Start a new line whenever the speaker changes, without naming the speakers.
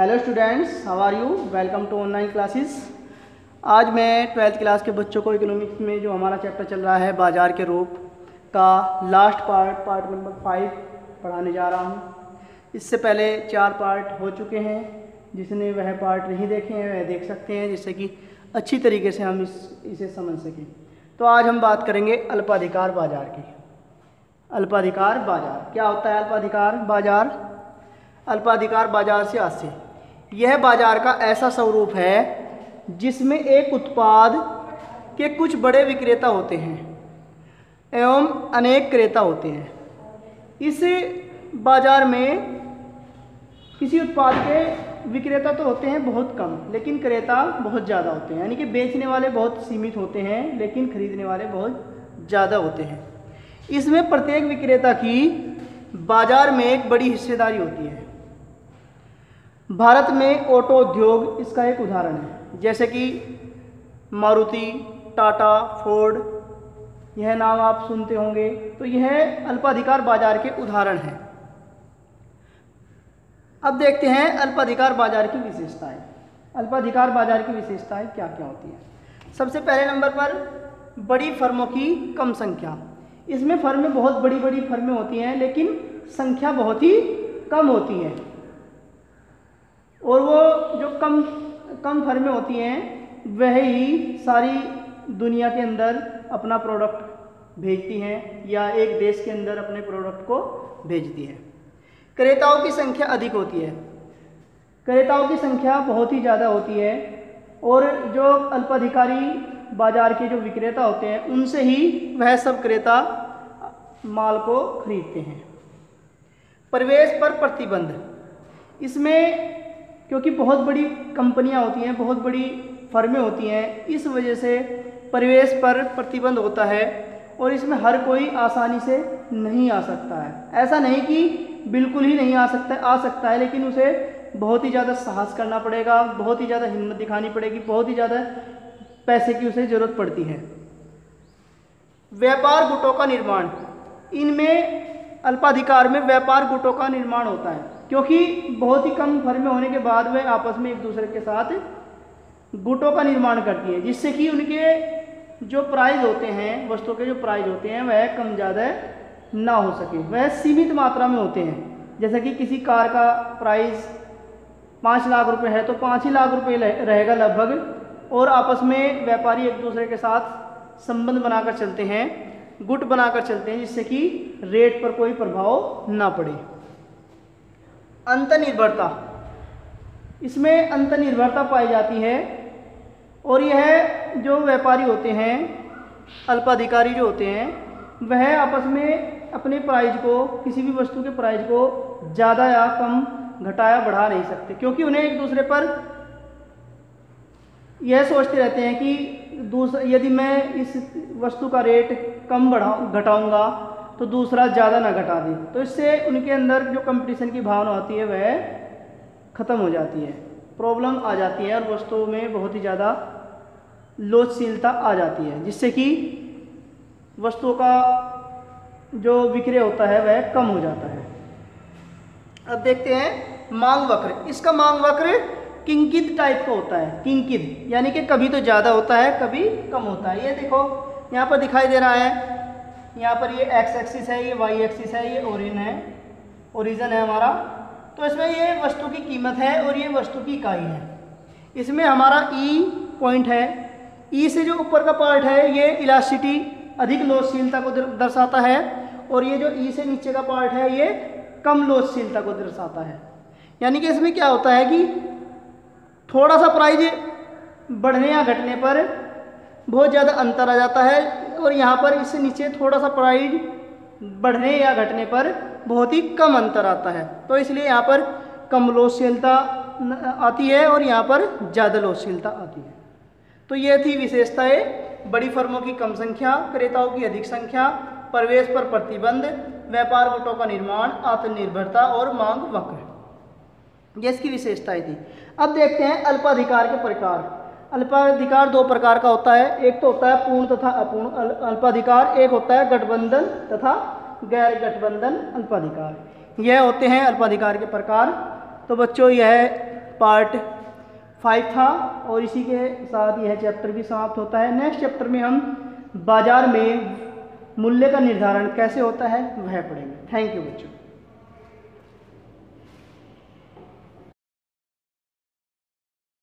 Hello students, how are you? Welcome to online classes. आज मैं 12th class के बच्चों को इकोनॉमिक्स में जो हमारा चैप्टर चल रहा है बाजार के रूप का लास्ट पार्ट नंबर 5 पढ़ाने जा रहा हूँ। इससे पहले 4 पार्ट हो चुके हैं। जिसने वह पार्ट नहीं देखे हैं वह देख सकते हैं, जिससे कि अच्छी तरीके से हम इसे समझ सकें। तो आज हम बात करेंगे अल्पाधिकार बाजार की। अल्पाधिकार बाजार क्या होता है? अल्पाधिकार बाजार अल्पाधिकार बाजार से आशय, यह बाजार का ऐसा स्वरूप है जिसमें एक उत्पाद के कुछ बड़े विक्रेता होते हैं एवं अनेक क्रेता होते हैं। इस बाजार में किसी उत्पाद के विक्रेता तो होते हैं बहुत कम, लेकिन क्रेता बहुत ज़्यादा होते हैं। यानी कि बेचने वाले बहुत सीमित होते हैं, लेकिन खरीदने वाले बहुत ज़्यादा होते हैं। इसमें प्रत्येक विक्रेता की बाजार में एक बड़ी हिस्सेदारी होती है। भारत में ऑटो उद्योग इसका एक उदाहरण है, जैसे कि मारुति, टाटा, फोर्ड, यह नाम आप सुनते होंगे। तो यह अल्पाधिकार बाजार के उदाहरण हैं। अब देखते हैं अल्पाधिकार बाजार की विशेषताएं। अल्पाधिकार बाजार की विशेषताएं क्या क्या होती हैं? सबसे पहले नंबर पर बड़ी फर्मों की कम संख्या। इसमें फर्में बहुत बड़ी बड़ी फर्में होती हैं, लेकिन संख्या बहुत ही कम होती है। और वो जो कम फर्में होती हैं वह ही सारी दुनिया के अंदर अपना प्रोडक्ट भेजती हैं, या एक देश के अंदर अपने प्रोडक्ट को भेजती हैं। क्रेताओं की संख्या अधिक होती है। क्रेताओं की संख्या बहुत ही ज़्यादा होती है, और जो अल्पाधिकारी बाजार के जो विक्रेता होते हैं उनसे ही वह सब क्रेता माल को खरीदते हैं। प्रवेश पर प्रतिबंध। इसमें क्योंकि बहुत बड़ी कंपनियां होती हैं, बहुत बड़ी फर्में होती हैं, इस वजह से प्रवेश पर प्रतिबंध होता है, और इसमें हर कोई आसानी से नहीं आ सकता है। ऐसा नहीं कि बिल्कुल ही नहीं आ सकता है, लेकिन उसे बहुत ही ज़्यादा साहस करना पड़ेगा, बहुत ही ज़्यादा हिम्मत दिखानी पड़ेगी, बहुत ही ज़्यादा पैसे की उसे ज़रूरत पड़ती है। व्यापार गुटों का निर्माण। इनमें अल्पाधिकार में व्यापार गुटों का निर्माण होता है, क्योंकि बहुत ही कम फर्में होने के बाद वे आपस में एक दूसरे के साथ गुटों का निर्माण करती हैं, जिससे कि उनके जो प्राइस होते हैं, वस्तुओं के जो प्राइस होते हैं वह कम ज़्यादा ना हो सके, वह सीमित मात्रा में होते हैं। जैसे कि किसी कार का प्राइस 5 लाख रुपए है तो 5 ही लाख रुपए रहेगा लगभग, और आपस में व्यापारी एक दूसरे के साथ संबंध बनाकर चलते हैं, गुट बनाकर चलते हैं, जिससे कि रेट पर कोई प्रभाव ना पड़े। अंतर्निर्भरता। इसमें अंतर्निर्भरता पाई जाती है, और यह जो व्यापारी होते हैं, अल्पाधिकारी जो होते हैं, वह आपस में अपने प्राइस को, किसी भी वस्तु के प्राइस को ज़्यादा या कम घटाया बढ़ा नहीं सकते, क्योंकि उन्हें एक दूसरे पर यह सोचते रहते हैं कि यदि मैं इस वस्तु का रेट कम घटाऊंगा तो दूसरा ज़्यादा ना घटा दे। तो इससे उनके अंदर जो कंपटीशन की भावना होती है वह ख़त्म हो जाती है, प्रॉब्लम आ जाती है, और वस्तुओं में बहुत ही ज़्यादा लोचशीलता आ जाती है, जिससे कि वस्तुओं का जो विक्रय होता है वह कम हो जाता है। अब देखते हैं मांग वक्र। इसका मांग वक्र किंकित टाइप का होता है। किंकित यानी कि कभी तो ज़्यादा होता है, कभी कम होता है। ये देखो यहाँ पर दिखाई दे रहा है, यहाँ पर ये एक्स एक्सिस है, ये वाई एक्सिस है, ये ओरिजिन है हमारा। तो इसमें ये वस्तु की कीमत है और ये वस्तु की इकाई है। इसमें हमारा ई पॉइंट है। ई से जो ऊपर का पार्ट है ये इलास्टिसिटी, अधिक लोचशीलता को दर्शाता है, और ये जो ई से नीचे का पार्ट है ये कम लोचशीलता को दर्शाता है। यानी कि इसमें क्या होता है कि थोड़ा सा प्राइस बढ़ने या घटने पर बहुत ज़्यादा अंतर आ जाता है, और यहाँ पर इससे नीचे थोड़ा सा प्राइस बढ़ने या घटने पर बहुत ही कम अंतर आता है। तो इसलिए यहाँ पर कम लोचशीलता आती है और यहाँ पर ज़्यादा लोचशीलता आती है। तो ये थी विशेषताएं। बड़ी फर्मों की कम संख्या, क्रेताओं की अधिक संख्या, प्रवेश पर प्रतिबंध, व्यापार गुटों का निर्माण, आत्मनिर्भरता और मांग वक्र, ये इसकी विशेषताएं थी। अब देखते हैं अल्पाधिकार के प्रकार। अल्पाधिकार 2 प्रकार का होता है। एक तो होता है पूर्ण तथा अपूर्ण अल्पाधिकार, एक होता है गठबंधन तथा गैर गठबंधन अल्पाधिकार। यह होते हैं अल्पाधिकार के प्रकार। तो बच्चों यह पार्ट 5 था और इसी के साथ यह चैप्टर भी समाप्त होता है। नेक्स्ट चैप्टर में हम बाजार में मूल्य का निर्धारण कैसे होता है वह पढ़ेंगे। थैंक यू बच्चों।